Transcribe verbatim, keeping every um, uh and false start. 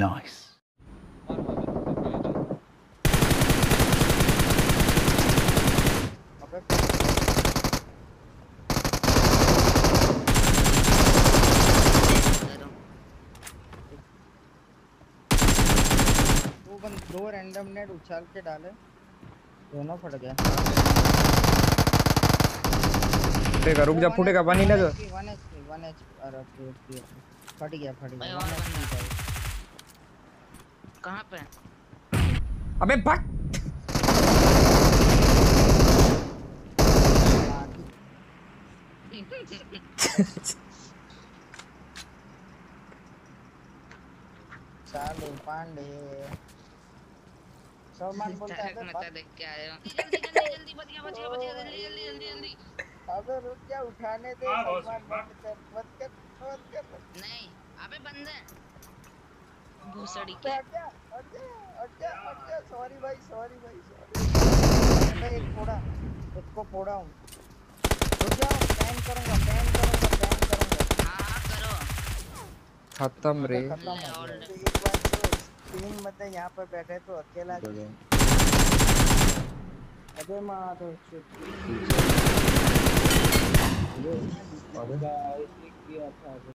Nice. दो random net उछाल के डाले, दोनों फट गए। फुटेगा, रुक जा, फुटेगा पानी ना। जो वन एचपी वन एचपी अरे ओके ओके फट गया फट गया वन एचपी। कहां पे? अबे बट चालू पांडे सलमान बोलता है मत देख के आए हो। जल्दी जल्दी जल्दी बच गया बच गया बच गया जल्दी जल्दी जल्दी जल्दी। अबे रुक जा, उठाने दे सलमान, मत कर मत कर मत कर। नहीं अबे बंद है भूसड़ी के। के। हट जा हट जा हट जा हट जा। सॉरी भाई सॉरी भाई सॉरी। मैं एक फोड़ा, एक को फोड़ा हूं। रुक जाओ, बैन करूंगा बैन करूंगा बैन करूंगा। हां करो। खत्म रे। खत्म हो गया। एक बार तो तीन बंदे यहाँ पर बैठे तो अकेला। अबे माँ तो अबे किया था।